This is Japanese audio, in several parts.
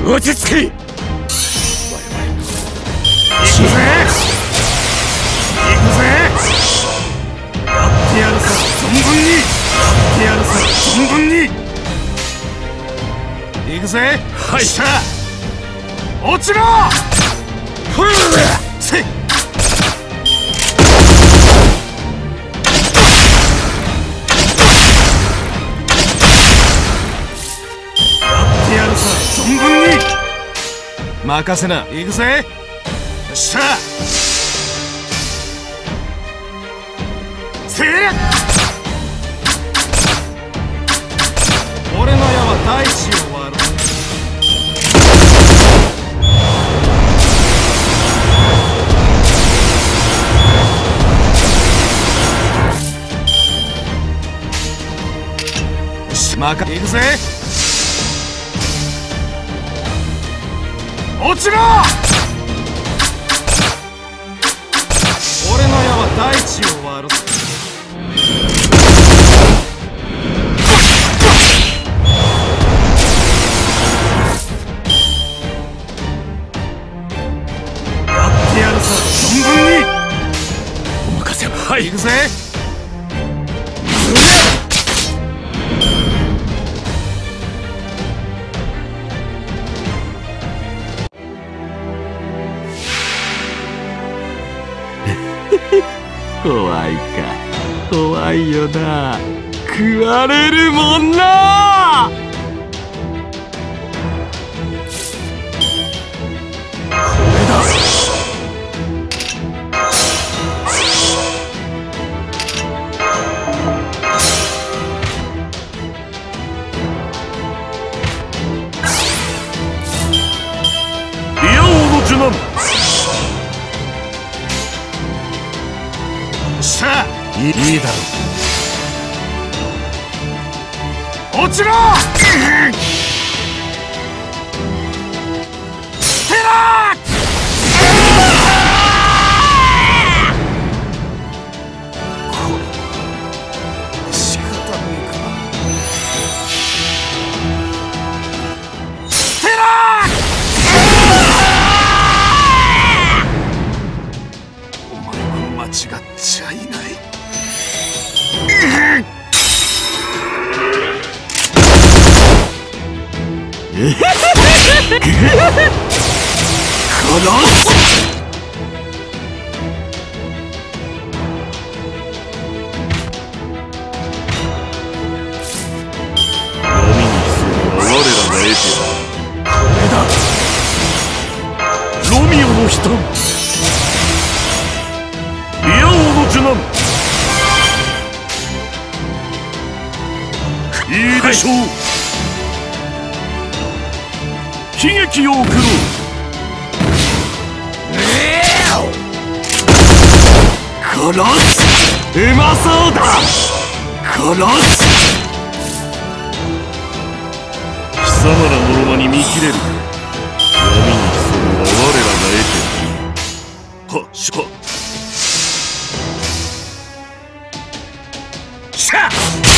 落ち着け。行くぜ。行くぜ。やってやるさ存分に。やってやるさ存分に。行くぜ。はい。しゃ落ちろ。ふうせい。存分に任せな。行くぜ。よっしゃせい。俺の矢は大地を割る。よし行くぜ。落ちろ。俺の矢は大地を割る。やってやるさ存分に。お任せを。はい、行くぜ。怖いか。怖いよな。食われるもんな。これだ。リア王の受難。いいだろう。落ちろ。テラ仕方ねえか。テラお前は間違っちゃいない。ロミオの悲嘆。リア王の受難。いいでしょう。悲劇を送ろう。殺す。うまそうだ。殺す。貴様らのロマに見切れる。闇に潜むは我らが得ている。はっしゃっしゃっ。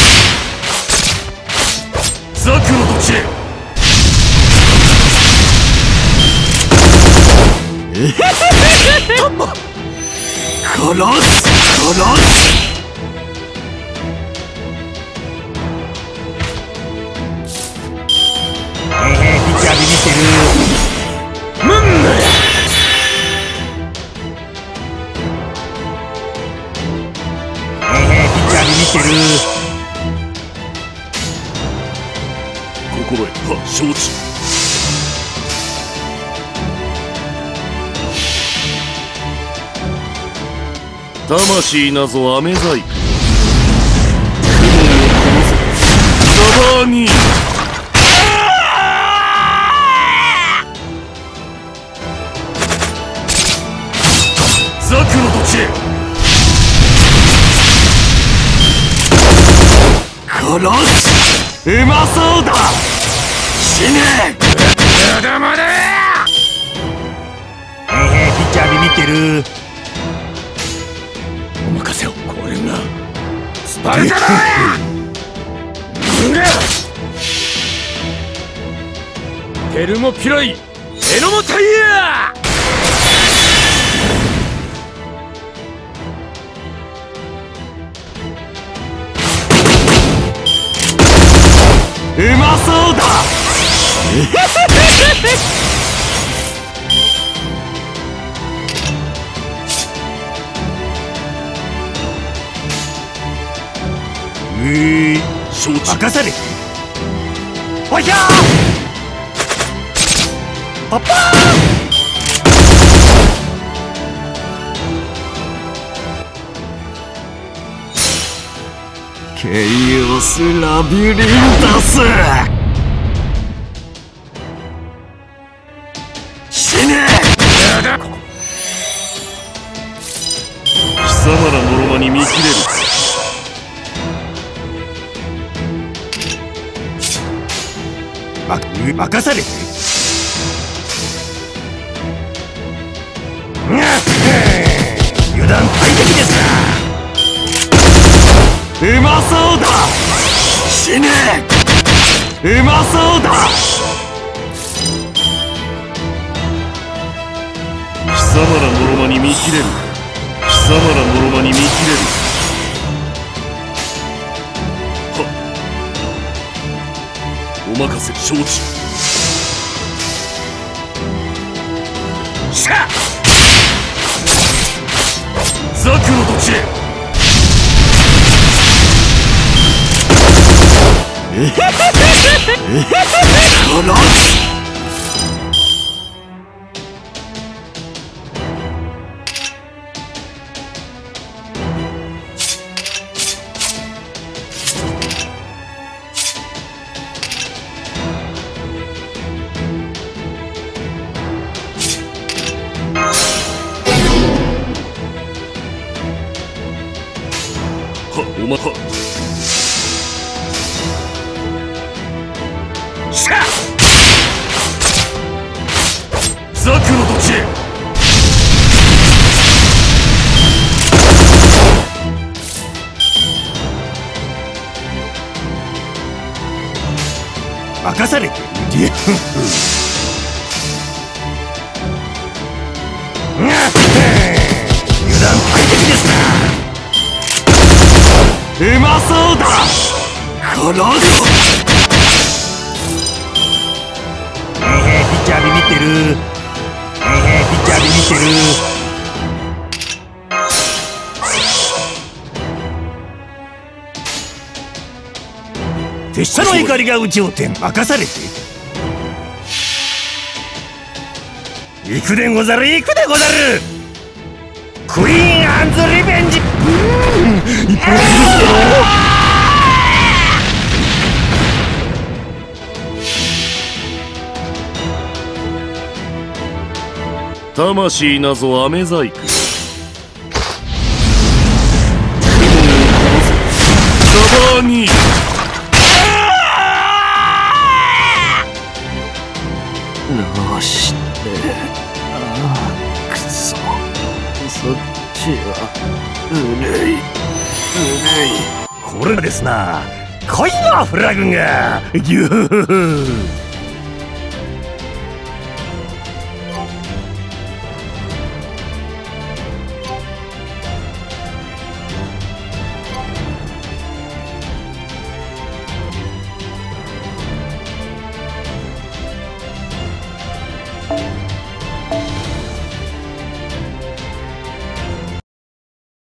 ザクの土地へ。殺す。殺す。ピッチャービビってる。むんなや。ピッチャービビってる。心得た。承知。魂なぞ飴細工。クモンを殺せ。ザバーニー。ザクの土地へ。殺す。うまそうだ。死ね。まだまだ。ピッチャービビってる。お任せを。これがスパルタだ。 ヘルモピライエノモタイヤうまそうだ承知。任されておひゃーパパーケイオスラビリンタス死ね貴様らのロマに見切れる任されて油断大敵ですなうまそうだ死ねうまそうだ貴様らのロマに見切れる貴様らのロマに見切れるお任せ承知しゃザクの土地へおまはしゃザクの土地へ任されてる油断大敵ですなうまそうだこの子ピッチャービビってるピッチャービビってる拙者の怒りが有頂天任されて行くでござる行くでござるクイーンアンズリベンジ一本魂なぞ飴細工ザバーニーどうしてくそそっちはこれですな恋のフラグがギュー